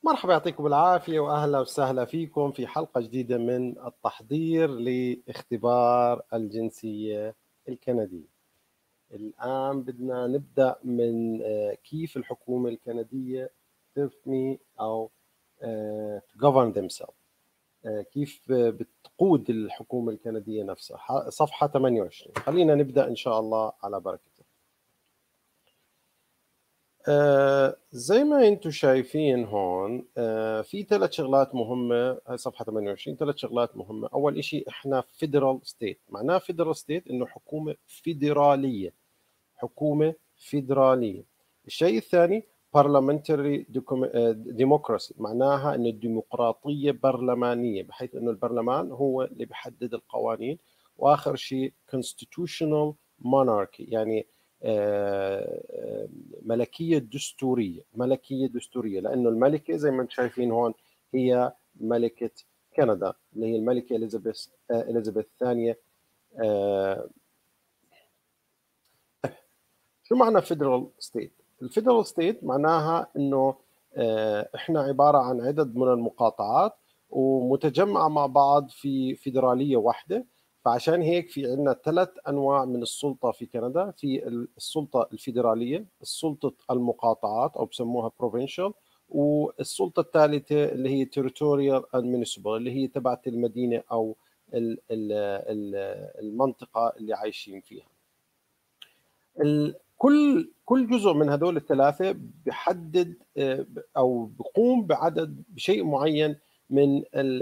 مرحبا، يعطيكم العافية وأهلا وسهلا فيكم في حلقة جديدة من التحضير لاختبار الجنسية الكندية. الآن بدنا نبدأ من كيف الحكومة الكندية تبني أو govern themselves. كيف بتقود الحكومة الكندية نفسها. صفحة 28. خلينا نبدأ إن شاء الله على بركة. زي ما انتم شايفين هون، في 3 شغلات مهمة. هاي صفحة 28. 3 شغلات مهمة. أول إشي إحنا فيدرال ستيت. معناه فيدرال ستيت إنه حكومة فيدرالية. حكومة فيدرالية. الشيء الثاني parliamentary democracy، معناها إنه الديمقراطية برلمانية، بحيث إنه البرلمان هو اللي بيحدد القوانين. وآخر شيء constitutional monarchy، يعني ملكية دستورية. ملكية دستورية لأنه الملكة زي ما انتم شايفين هون هي ملكة كندا، اللي هي الملكة إليزابيث الثانية. شو معنى فيدرال ستيت؟ الفيدرال ستيت معناها انه احنا عبارة عن عدد من المقاطعات ومتجمعة مع بعض في فيدرالية واحدة. فعشان هيك في عندنا 3 أنواع من السلطة في كندا. في السلطة الفيدرالية، السلطة المقاطعات أو بسموها provincial، والسلطة الثالثة اللي هي territorial and municipal، اللي هي تبعت المدينة أو المنطقة اللي عايشين فيها. كل جزء من هذول الثلاثة بحدد أو بقوم بشيء معين من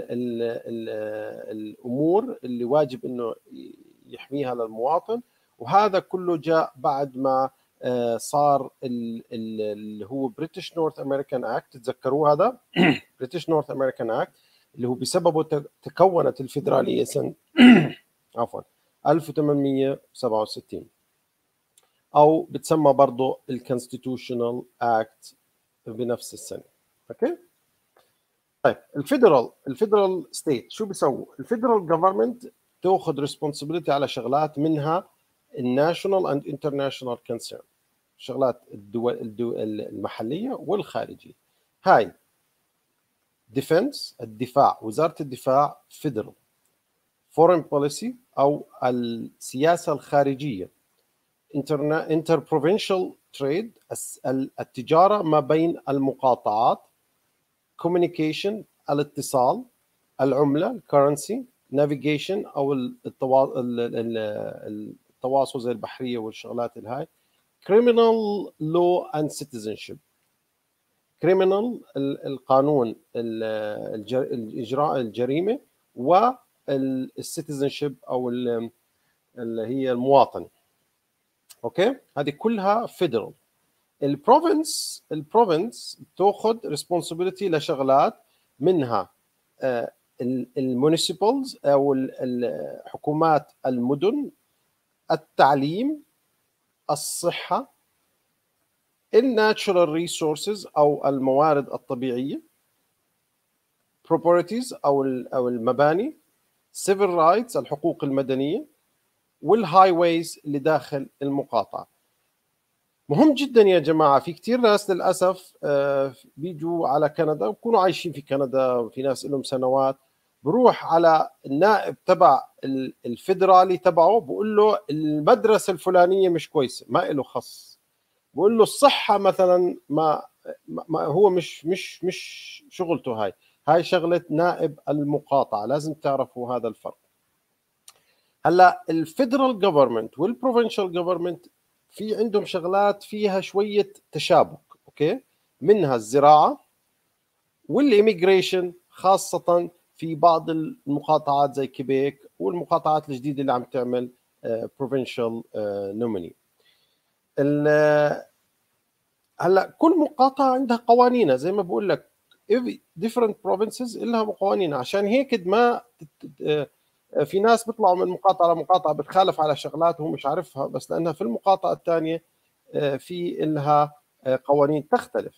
الأمور اللي واجب أنه يحميها للمواطن. وهذا كله جاء بعد ما صار اللي هو بريتش نورث أمريكان أكت. تذكروا هذا بريتش نورث أمريكان أكت اللي هو بسببه تكونت الفيدرالية سنة عفوا 1867، او بتسمى برضه الكونستيتيوشنال اكت بنفس السنه. اوكي. طيب الفيدرال ستيت شو بيسووا؟ الفيدرال جفرمنت تاخذ ريسبونسبيلتي على شغلات، منها الناشونال اند انترناشونال كونسيرن، شغلات الدول المحليه والخارجيه. هاي ديفنس، الدفاع، وزاره الدفاع فيدرال. فورين بوليسي او السياسه الخارجيه. interprovincial trade، التجارة ما بين المقاطعات. communication، الاتصال. العملة currency. navigation أو التواصل زي البحرية والشغلات الهاي. criminal law and citizenship. criminal القانون، الإجراء الجريمة، والcitizenship أو اللي هي المواطنة. اوكي. هذه كلها فيدرال. البروفنس تاخذ ريسبونسبيلتي لشغلات، منها المونيسيبلز او حكومات المدن، التعليم، الصحه، الناتشورال ريسورسز او الموارد الطبيعيه، بروبرتيز او المباني، سيفل رايتس الحقوق المدنيه، والهاي ويز اللي داخل المقاطعه. مهم جدا يا جماعة. في كتير ناس للأسف بيجوا على كندا وبكونوا عايشين في كندا، وفي ناس لهم سنوات، بروح على النائب تبع الفيدرالي تبعه بقول له المدرسة الفلانية مش كويسة، ما له خص. بقول له الصحة مثلا ما هو مش شغلته. هاي شغلة نائب المقاطعة. لازم تعرفوا هذا الفرق. هلا الفيدرال جوفرمنت والبروفنشال جوفرمنت في عندهم شغلات فيها شوية تشابك. اوكي. منها الزراعة والإيميجريشن، خاصة في بعض المقاطعات زي كيبيك والمقاطعات الجديدة اللي عم تعمل provincial nominee. هلا كل مقاطعة عندها قوانينها، زي ما بقول لك different provinces لها قوانينها. عشان هيك ما في ناس بيطلعوا من مقاطعة لمقاطعة بتخالف على شغلات وهو مش عارفها، بس لأنها في المقاطعة الثانية في لها قوانين تختلف.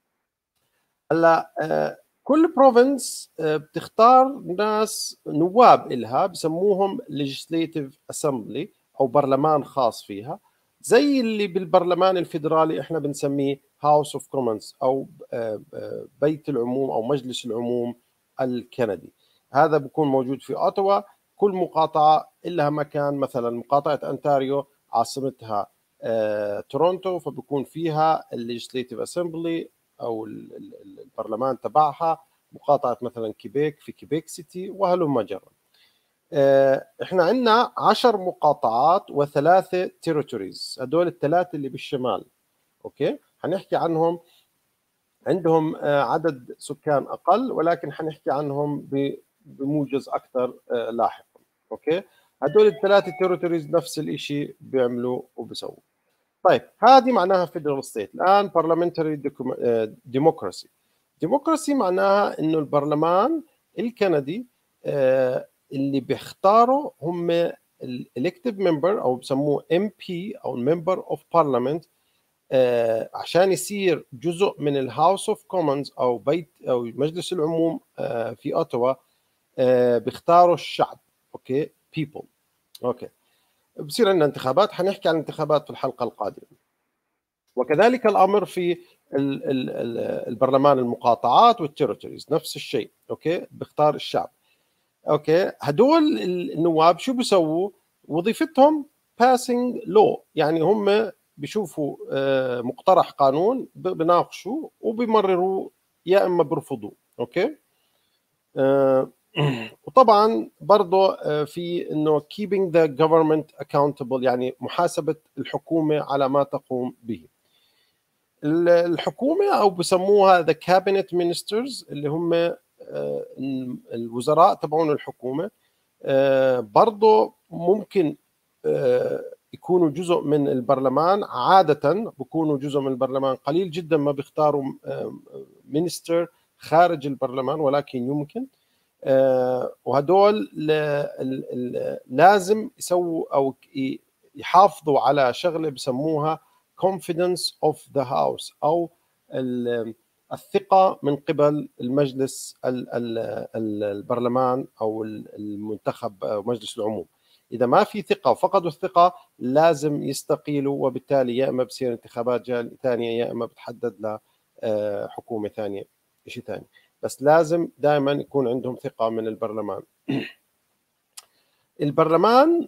هلا كل بروفنس بتختار ناس نواب إلها، بسموهم legislative assembly أو برلمان خاص فيها، زي اللي بالبرلمان الفيدرالي احنا بنسميه هاوس اوف كومنز او بيت العموم او مجلس العموم الكندي. هذا بيكون موجود في اوتوا. كل مقاطعه لها مكان، مثلا مقاطعه انتاريو عاصمتها تورونتو، فبكون فيها الليجسليتيف اسمبلي او البرلمان تبعها. مقاطعه مثلا كيبيك في كيبيك سيتي، وهلم جرا. احنا عندنا 10 مقاطعات و3 تيريتوريز، هدول الثلاثه اللي بالشمال. اوكي، حنحكي عنهم. عندهم عدد سكان اقل، ولكن حنحكي عنهم بموجز اكثر لاحقا. اوكي، هدول الثلاثه تيريتوريز نفس الشيء بيعملوا وبسووا. طيب، هذه معناها فيدرال ستيت. الان بارلمنتري ديموكراسي. ديموكراسي معناها انه البرلمان الكندي اللي بيختاروا هم الالكتيف ممبر، او بسموه ام بي او ممبر اوف بارلمنت، عشان يصير جزء من الهاوس اوف كومنز او بيت او مجلس العموم في اوتوا. بيختاروا الشعب. اوكي، people. اوكي، بصير عندنا انتخابات، حنحكي عن الانتخابات في الحلقه القادمه. وكذلك الامر في البرلمان المقاطعات والتيريتوريز، نفس الشيء. اوكي، بيختار الشعب. اوكي، هدول النواب شو بيسووا؟ وظيفتهم passing law، يعني هم بيشوفوا مقترح قانون، بناقشوا وبيمرروا، يا اما بيرفضوه. اوكي. وطبعا برضه في انه keeping the government accountable، يعني محاسبة الحكومة على ما تقوم به. الحكومة او بسموها the cabinet ministers، اللي هم الوزراء تبعون الحكومة، برضه ممكن يكونوا جزء من البرلمان. عادة بيكونوا جزء من البرلمان، قليل جدا ما بيختاروا مينستر خارج البرلمان، ولكن يمكن. وهدول لازم يسووا او يحافظوا على شغله بسموها confidence of the house، او الثقة من قبل المجلس البرلمان او المنتخب مجلس العموم. اذا ما في ثقة وفقدوا الثقة لازم يستقيلوا، وبالتالي يا اما بصير انتخابات ثانية، يا اما بتحدد لحكومة ثانية شيء ثاني. بس لازم دائما يكون عندهم ثقة من البرلمان. البرلمان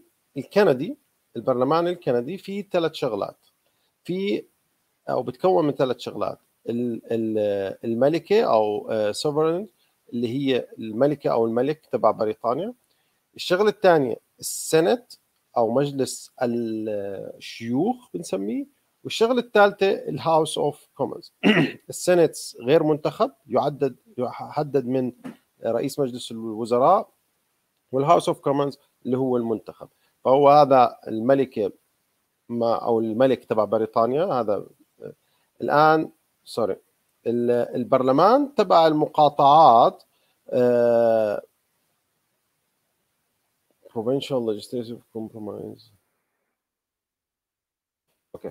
الكندي فيه 3 شغلات، في او بتكون من 3 شغلات. الملكة او sovereign، اللي هي الملكة او الملك تبع بريطانيا. الشغلة الثانية السنت او مجلس الشيوخ بنسميه. والشغلة الثالثة الهاوس اوف كومنز. السنت غير منتخب، يحدد من رئيس مجلس الوزراء. والهاوس اوف كومنز اللي هو المنتخب. فهو هذا الملكة او الملك تبع بريطانيا. هذا الان البرلمان تبع المقاطعات provincial legislative compromise. اوكي،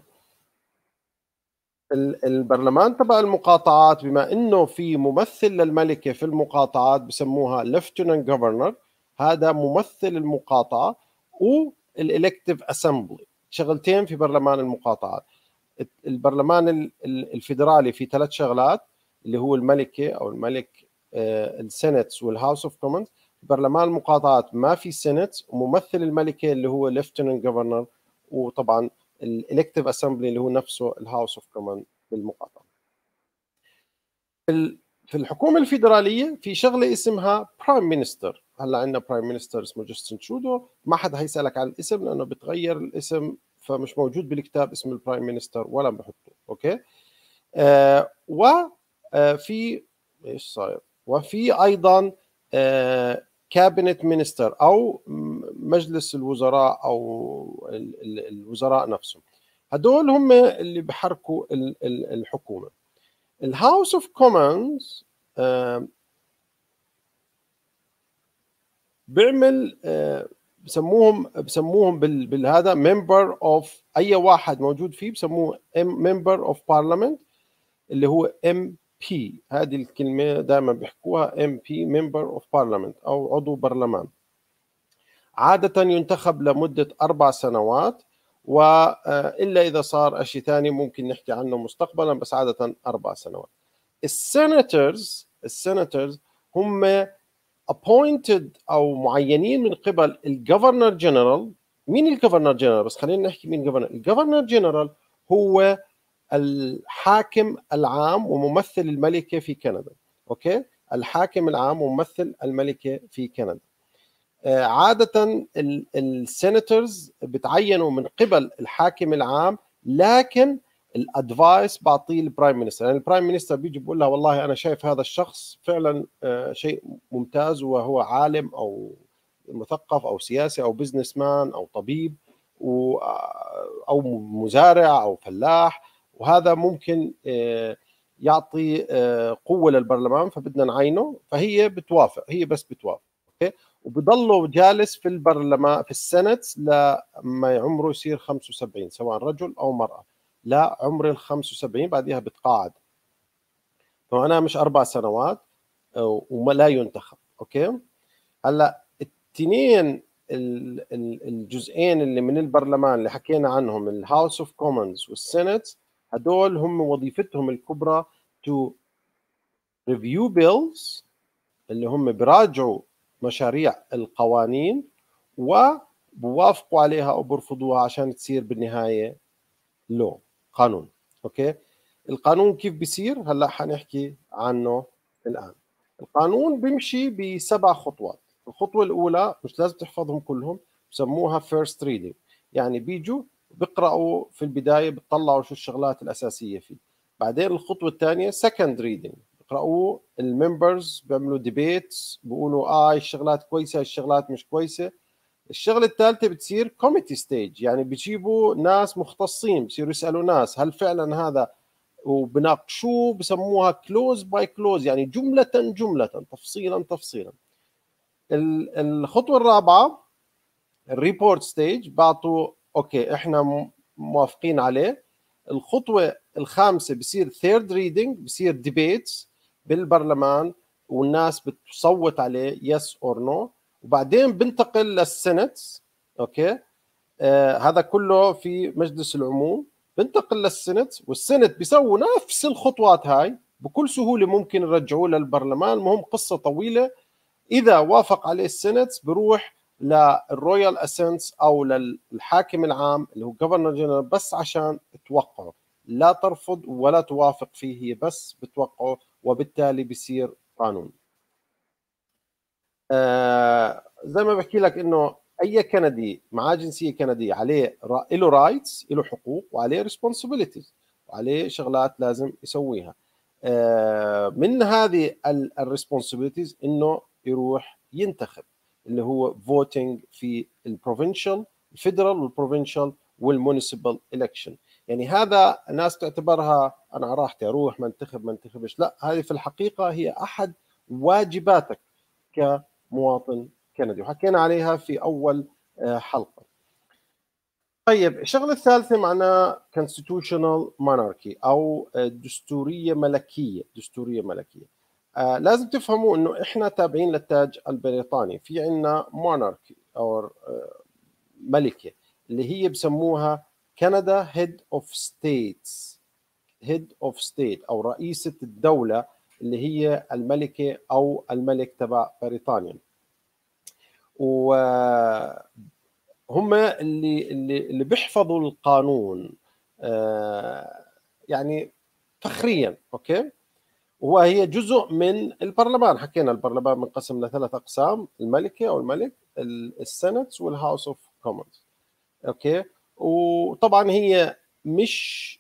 البرلمان تبع المقاطعات بما انه في ممثل للملكه في المقاطعات بسموها ليفتننت جفرنر، هذا ممثل المقاطعه. والالكتيف اسمبلي شغلتين في برلمان المقاطعات. البرلمان الفيدرالي في 3 شغلات، اللي هو الملكه او الملك، السنت والهاوس اوف كومنز. برلمان المقاطعات ما في سنت، وممثل الملكه اللي هو ليفتننت جفرنر، وطبعا الالكتيف اسمبلي اللي هو نفسه الهاوس اوف كومن بالمقاطعه. في الحكومه الفيدراليه في شغله اسمها برايم مينستر. هلا عندنا برايم مينستر اسمه جاستن ترودو، ما حد هيسالك عن الاسم لانه بتغير الاسم، فمش موجود بالكتاب اسم البرايم مينستر ولا بحطه. اوكي. وفي ايش صاير، وفي ايضا كابينت مينستر او مجلس الوزراء او الوزراء نفسهم. هدول هم اللي بحركوا الحكومه. الهاوس اوف كومنز بيعمل بسموهم بالهذا ممبر اوف، اي واحد موجود فيه بسموه ممبر اوف بارلمنت، اللي هو ام بي. هذه الكلمه دائما بيحكوها ام بي، ممبر اوف بارلمنت او عضو برلمان. عاده ينتخب لمده 4 سنوات، وإلا إذا صار شيء ثاني ممكن نحكي عنه مستقبلا، بس عادة 4 سنوات. السيناتورز هم appointed أو معينين من قبل الجفرنر جنرال. مين الجفرنر جنرال؟ بس خلينا نحكي مين الجفرنر جنرال. هو الحاكم العام وممثل الملكة في كندا. أوكي، الحاكم العام وممثل الملكة في كندا. عادة السيناتورز بتعينوا من قبل الحاكم العام، لكن الادفايس بعطيه البرايم مينستر. يعني البرايم مينستر بيجي بيقول لها والله انا شايف هذا الشخص فعلا شيء ممتاز، وهو عالم او مثقف او سياسي او بزنس مان او طبيب او مزارع او فلاح، وهذا ممكن يعطي قوة للبرلمان، فبدنا نعينه. فهي بتوافق، هي بس بتوافق. اوكي، وبضله جالس في البرلمان في السنت لما عمره يصير 75، سواء رجل او مرأة. لا، عمر ال 75 بعدها بتقاعد. فمعناها مش 4 سنوات وما لا ينتخب. اوكي، هلا التنين الجزئين اللي من البرلمان اللي حكينا عنهم، الهاوس اوف كومنز والسنت، هدول هم وظيفتهم الكبرى to review bills، اللي هم براجعوا مشاريع القوانين وبوافقوا عليها او برفضوها عشان تصير بالنهايه لو قانون. اوكي، القانون كيف بيصير؟ هلا حنحكي عنه الان. القانون بيمشي ب7 خطوات. الخطوه الاولى مش لازم تحفظهم كلهم، بسموها فيرست ريدنج. يعني بيجوا بيقراوا في البدايه، بتطلعوا شو الشغلات الاساسيه فيه. بعدين الخطوه الثانيه سكند ريدنج، بيقراوا الممبرز، بيعملوا ديبيتس، بيقولوا الشغلات كويسه، الشغلات مش كويسه. الشغله الثالثه بتصير كوميتي ستيج، يعني بيجيبوا ناس مختصين، بصيروا يسالوا ناس هل فعلا هذا، وبناقشوه، بسموها كلوز باي كلوز، يعني جمله جمله، تفصيلا تفصيلا. الخطوه الرابعه الريبورت ستيج، بعطوا اوكي احنا موافقين عليه. الخطوه الخامسه بصير ثيرد ريدنج، بصير ديبيتس بالبرلمان والناس بتصوت عليه يس اور نو، وبعدين بنتقل للسنت. اوكي، هذا كله في مجلس العموم. بنتقل للسنت، والسنت بيسووا نفس الخطوات هاي بكل سهوله، ممكن يرجعوه للبرلمان. المهم قصه طويله. اذا وافق عليه السنت بروح للرويال اسنس او للحاكم العام اللي هو جفرنر جنرال، بس عشان توقعه. لا ترفض ولا توافق فيه، هي بس بتوقعه، وبالتالي بصير قانون. زي ما بحكي لك انه اي كندي معاه جنسيه كنديه عليه له رايتس، له حقوق، وعليه ريسبونسبيلتيز، وعليه شغلات لازم يسويها. من هذه الريسبونسبيلتيز انه يروح ينتخب، اللي هو فوتينج في البروفنشال، الفيدرال والبروفنشال والمونيسيبال الكشن. يعني هذا الناس تعتبرها انا راحتي اروح ما انتخب ما انتخبش، لا، هذه في الحقيقه هي احد واجباتك كمواطن كندي، وحكينا عليها في اول حلقه. طيب، الشغله الثالثه معناها constitutional monarchy او دستوريه ملكيه. دستوريه ملكيه. لازم تفهموا انه احنا تابعين للتاج البريطاني. في عندنا monarchy او ملكه اللي هي بسموها كندا هيد اوف ستيتس. هيد اوف ستيت او رئيسه الدوله، اللي هي الملكه او الملك تبع بريطانيا. وهم اللي بيحفظوا القانون يعني فخريا. اوكي، وهي جزء من البرلمان. حكينا البرلمان منقسم ل3 اقسام: الملكه او الملك، السنت، والهاوس اوف كومنز. اوكي، وطبعا هي مش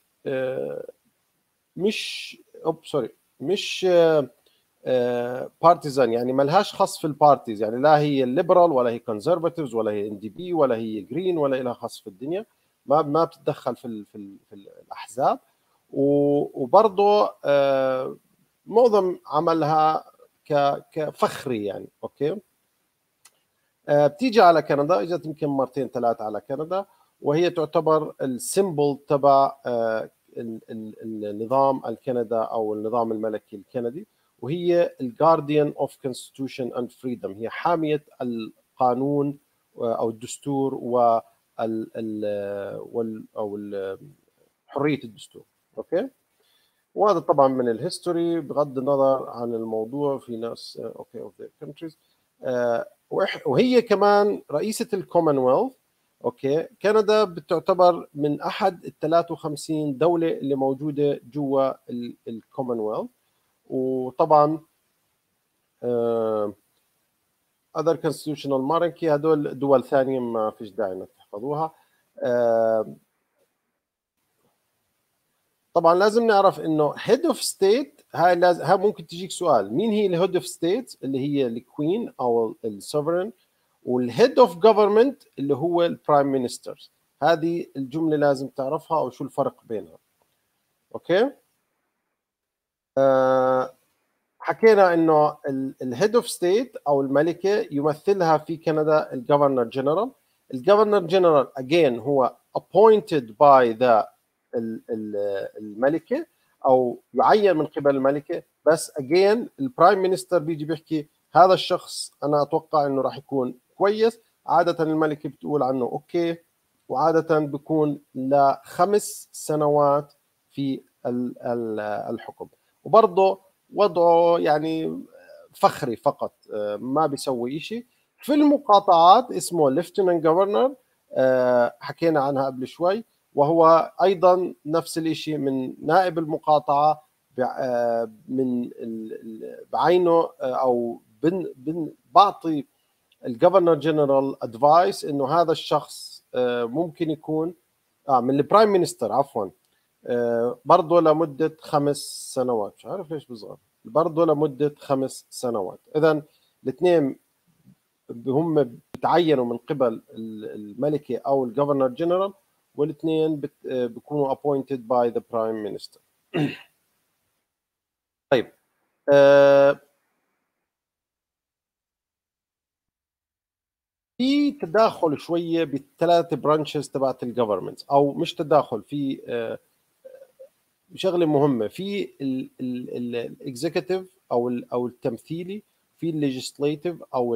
مش سوري مش بارتيزان، يعني ما لهاش خص في البارتيز. يعني لا هي الليبرال ولا هي كونزرفاتيفز ولا هي NDP ولا هي جرين ولا لها خص في الدنيا. ما بتتدخل في الاحزاب. وبرضه معظم عملها كفخري يعني. اوكي، بتيجي على كندا، اجت يمكن 2 3 على كندا، وهي تعتبر السيمبل تبع النظام الكندا او النظام الملكي الكندي، وهي الجارديان اوف كونستيتيوشن اند فريدم. هي حاميه القانون او الدستور او حريه الدستور. اوكي، وهذا طبعا من الهيستوري بغض النظر عن الموضوع. في ناس اوكي اوف ذا كونتريز، وهي كمان رئيسه الكومنولث. اوكي، كندا بتعتبر من احد ال 53 دوله اللي موجوده جوا الكومنولث. وطبعا other constitutional monarchy هدول دول ثانيه ما فيش داعي انك تحفظوها. طبعا لازم نعرف انه هيد اوف ستيت هاي لازم، هاي ممكن تجيك سؤال، مين هي الهيد اوف ستيت؟ اللي هي الكوين او السوفرن. والهيد اوف جفرمنت اللي هو البرايم مينستر. هذه الجمله لازم تعرفها، او شو الفرق بينها. اوكي، حكينا انه الهيد اوف ستيت او الملكه يمثلها في كندا الجفرنر جنرال. الجفرنر جنرال اجين هو appointed by the الملكه، او يعين من قبل الملكه. بس اجين البرايم مينستر بيجي بيحكي هذا الشخص انا اتوقع انه راح يكون كويس. عاده الملكه بتقول عنه اوكي، وعاده بيكون ل5 سنوات في الحكم. وبرضه وضعه يعني فخري فقط، ما بيسوي شيء. في المقاطعات اسمه ليفتننت جفرنر، حكينا عنها قبل شوي، وهو ايضا نفس الشيء من نائب المقاطعه. من بعينه، او بعطي الجفرنر جنرال ادفايس انه هذا الشخص ممكن يكون من البرايم مينستر عفوا، برضه لمده 5 سنوات. مش عارف ليش بصغر، برضه لمده 5 سنوات. اذا الاثنين هم بتعينوا من قبل الملكه او الجفرنر جنرال، والاثنين بيكونوا appointed by the prime minister. طيب، في تداخل شويه بالثلاث برانشز تبعت الجفرمنت، او مش تداخل، في شغله مهمه في الاكزيكتيف او التمثيلي، في الليجيسليتيف او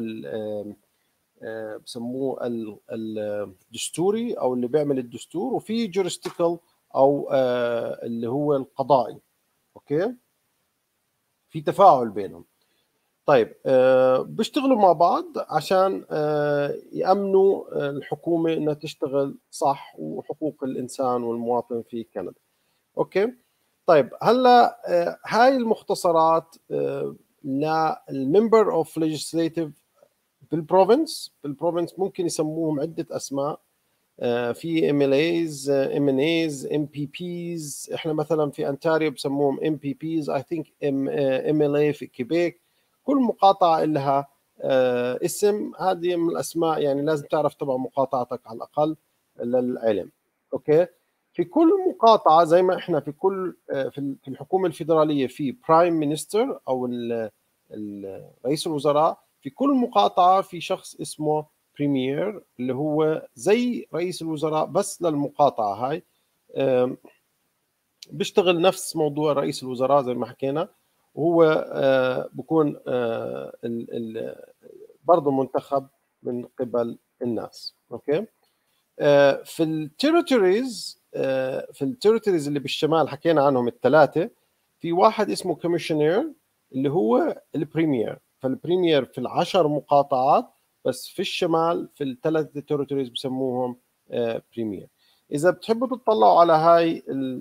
بسموه الدستوري او اللي بيعمل الدستور، وفي جورستيكال او اللي هو القضائي. اوكي، في تفاعل بينهم. طيب، بيشتغلوا مع بعض عشان يأمنوا الحكومة انها تشتغل صح وحقوق الانسان والمواطن في كندا. اوكي، طيب هلا هاي المختصرات للممبر اوف ليجيسليتيف بالبروفنس ممكن يسموهم عدة اسماء. في MLAs MNAs MPPs. احنا مثلا في انتاريو بسموهم MPPs. I think MLA في كيبيك. كل مقاطعة لها اسم. هذه من الاسماء، يعني لازم تعرف تبع مقاطعتك على الاقل للعلم. اوكي، في كل مقاطعة زي ما احنا في كل في الحكومة الفيدرالية في برايم مينستر او رئيس الوزراء. في كل مقاطعة في شخص اسمه بريمير اللي هو زي رئيس الوزراء بس للمقاطعة هاي. بيشتغل نفس موضوع رئيس الوزراء زي ما حكينا، وهو بكون برضه منتخب من قبل الناس. اوكي، في التيريتوريز اللي بالشمال حكينا عنهم الثلاثة، في واحد اسمه كوميشنير اللي هو البريمير. فالبريمير في 10 مقاطعات، بس في الشمال في الثلاث تيريتوريز بسموهم بريمير. اذا بتحبوا تطلعوا على هاي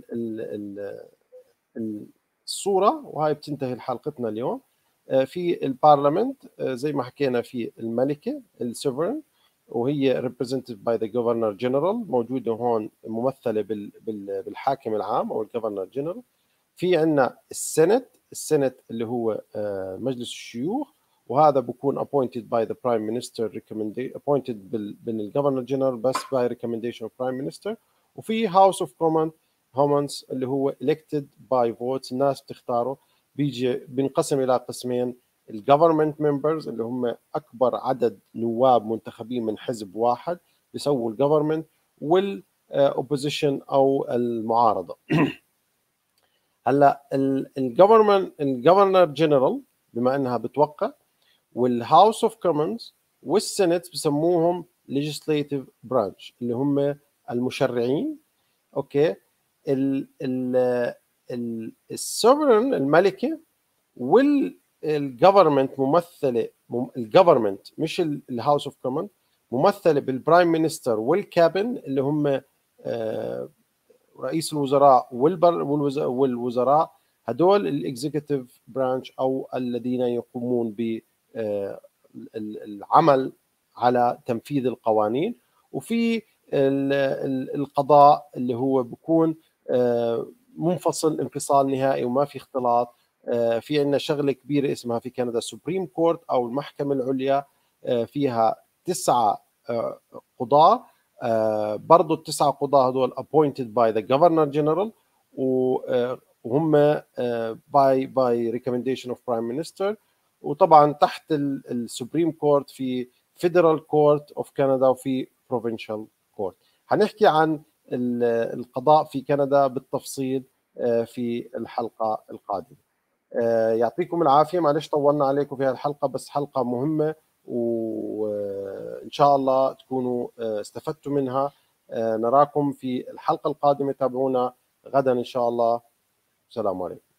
الصوره، وهاي بتنتهي حلقتنا اليوم. في البارلمنت زي ما حكينا في الملكه السوفرن، وهي represented by the governor general، موجوده هون ممثله بالحاكم العام او الجفرنر جنرال. في عندنا السنت اللي هو مجلس الشيوخ، وهذا بكون appointed by the prime minister appointed بالجفرنر جنرال بس by recommendation of prime minister. وفي house of commons اللي هو elected by votes، الناس بتختاره. بينقسم الى قسمين: الجفرمنت ممبرز اللي هم اكبر عدد نواب منتخبين من حزب واحد بيسووا الجفرمنت، والاوبوزيشن او المعارضه. هلا الجفرنر جنرال بما انها بتوقع، والهاوس اوف كومنز والسنت بسموهم legislative branch اللي هم المشرعين. اوكي. السوفرن الملكه والجفرمنت ممثله، الجفرمنت مش الهاوس اوف كومن، ممثله بالبرايم مينستر والكابن اللي هم رئيس الوزراء والوزراء. هدول الاكزيكتيف برانش او الذين يقومون بالعمل على تنفيذ القوانين. وفي القضاء اللي هو بيكون منفصل انفصال نهائي وما في اختلاط. في عندنا شغله كبيره اسمها في كندا سوبريم كورت او المحكمه العليا، فيها 9 قضاة. برضو ال9 قضاة هذول appointed by the governor general، وهم by recommendation of prime minister. وطبعا تحت السوبريم كورت في فيدرال كورت اوف كندا وفي بروفنشال كورت. هنحكي عن القضاء في كندا بالتفصيل في الحلقة القادمة. يعطيكم العافية، معلش طولنا عليكم في هذه الحلقة، بس حلقة مهمة وإن شاء الله تكونوا استفدتوا منها. نراكم في الحلقة القادمة، تابعونا غدا إن شاء الله. السلام عليكم.